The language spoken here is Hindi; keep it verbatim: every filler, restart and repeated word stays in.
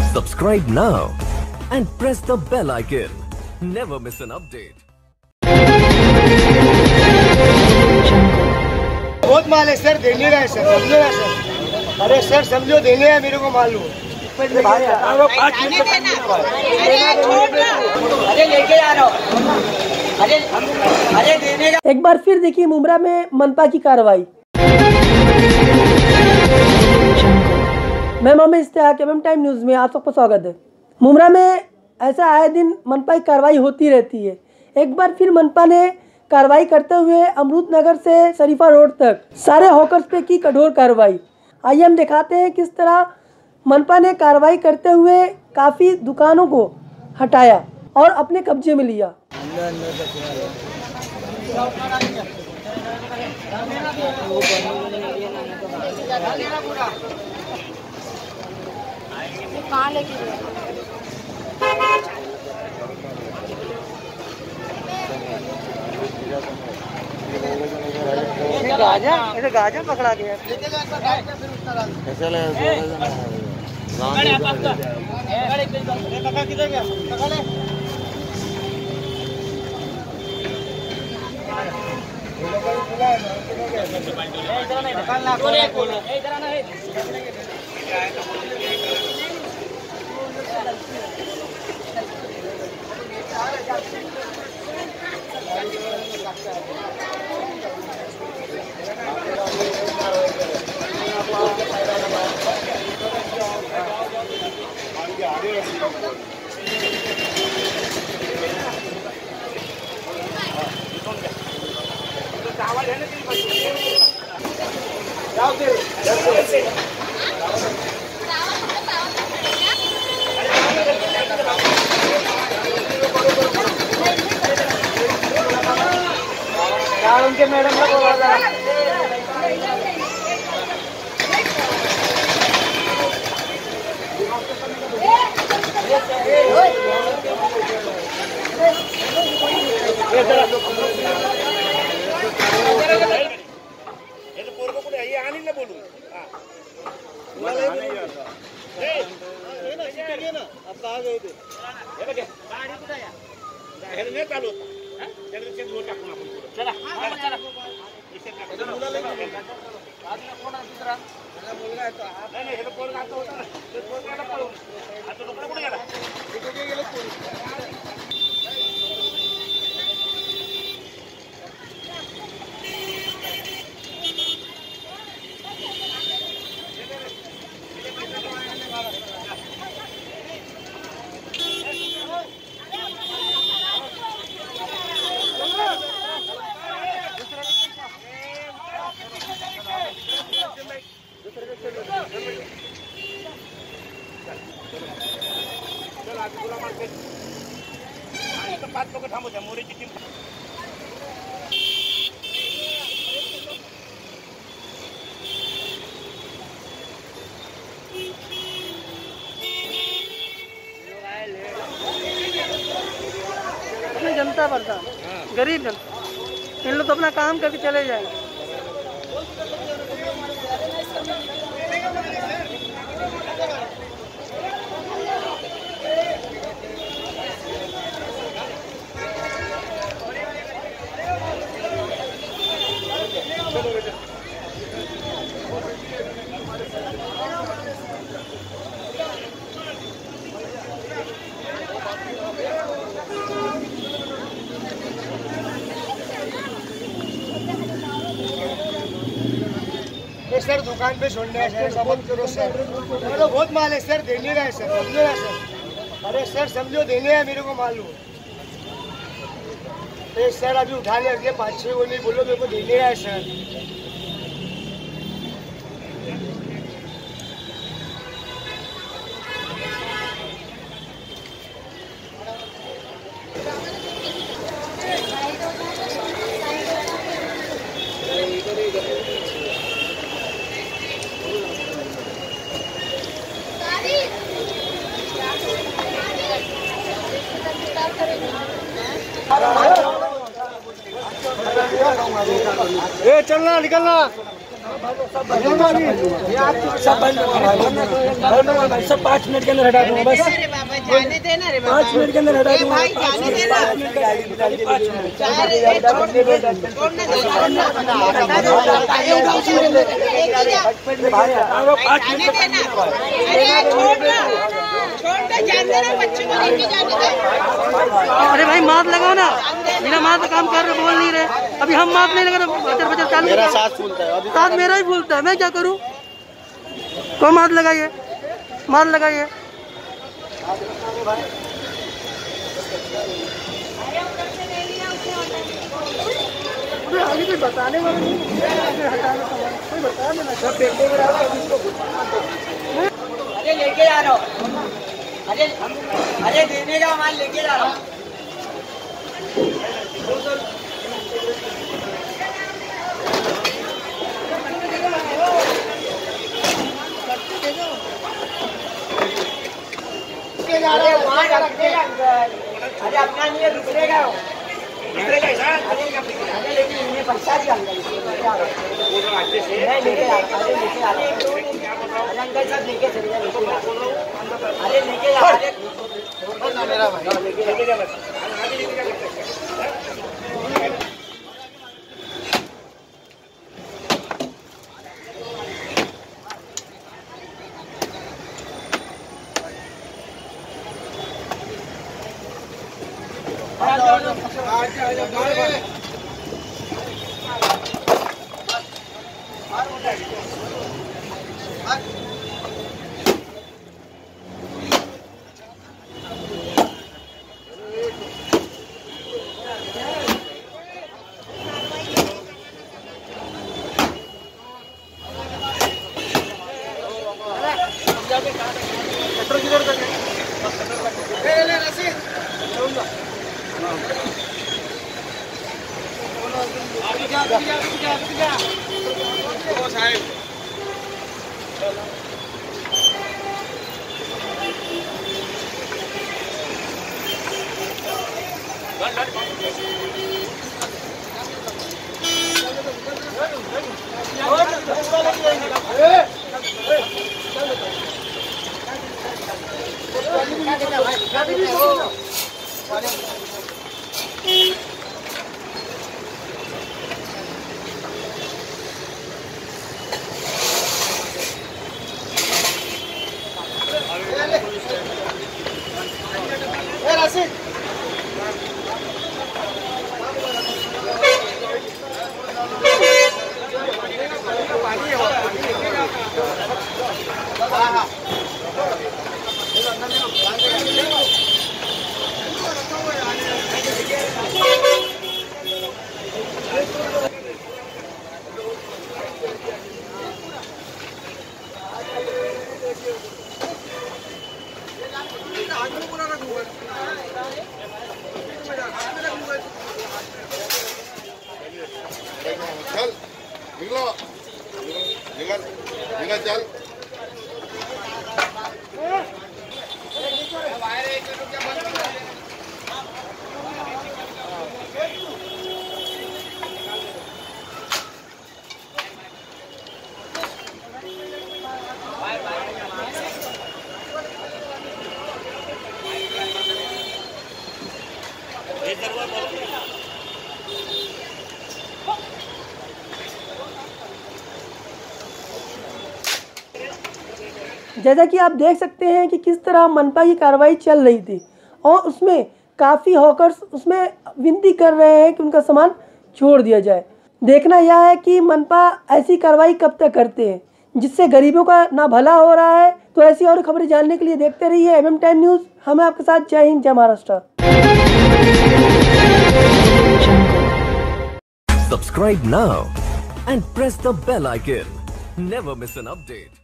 Subscribe now and press the bell icon. Never miss an update. बहुत माल है सर, देने रहे सर, समझो ना सर। अरे सर समझो, देने है मेरे को मालूम। अरे लेके आ रहा हूँ। अरे अरे देने का। एक बार फिर देखिए मुमरा में मनपा की कार्रवाई। मैं Mohammad Ishtiyaq, M M time news में आप सबको स्वागत है। मुमरा में ऐसा आए दिन मनपा की कार्रवाई होती रहती है। एक बार फिर मनपा ने कार्रवाई करते हुए अमरूद नगर से शरीफा रोड तक सारे हॉकर्स पे की कठोर कार्रवाई। आइए हम दिखाते हैं किस तरह मनपा ने कार्रवाई करते हुए काफ़ी दुकानों को हटाया और अपने कब्जे में लिया। कहाँ लेके गाजा ऐसे गाजा पकड़ा गया। उनके मैडम ने बोला था जनता बरसा गरीब जनता, इन लोग तो अपना काम करके चले जाएंगे। सर दुकान पे छोड़ने है सर, सब करो सर। तो बहुत माल है सर, देने रहे सर, समझो ना सर। अरे सर समझो, देने है मेरे को मालूम। तो सर अभी उठा ले पाँच छः वो नहीं बोलो, मेरे को देने है सर। ए चलना निकलना। सब बंद होगा, सब पाँच मिनट के अंदर हटा दूंगा बस। जाने देना रे पाँच मिनट के अंदर हटा दूंगा। भाई जाने देना। अरे भाई मास्क लगाओ ना, बिना मास्क काम कर रहे, बोल नहीं रहे। अभी हम मास्क नहीं लगा तो बचर बचर चालू, मेरा साथ फूलता है, अभी साथ मेरा ही फूलता है, मैं क्या करूं? तो मास्क लगाइए, मास्क लगाइए। आगे बताने वाला नहीं, कोई बता देना सब पेटे में। अरे लेके जा रहा हूँ, अरे अरे देने का माल लेके जा रहा हूँ। अरे अपना नहीं है, दूसरे का दूसरे का हिसाब। अरे लेकिन इन्हें पैसा दिया नहीं लेके आ अरे लेके आ अरे अंकल साहब लेके चले जा, लेके अरे लेके जा अरे मेरा भाई लेके जा। चल निकलो, निकल निकल चल। जैसा कि आप देख सकते हैं कि किस तरह मनपा की कार्रवाई चल रही थी और उसमें काफ़ी हॉकर्स उसमें विनती कर रहे हैं कि उनका सामान छोड़ दिया जाए। देखना यह है कि मनपा ऐसी कार्रवाई कब तक करते हैं जिससे गरीबों का ना भला हो रहा है। तो ऐसी और खबरें जानने के लिए देखते रहिए एमएम टाइम न्यूज़। हमें आपके साथ जय हिंद, जय Maharashtra. Subscribe now and press the bell icon. Never miss an update.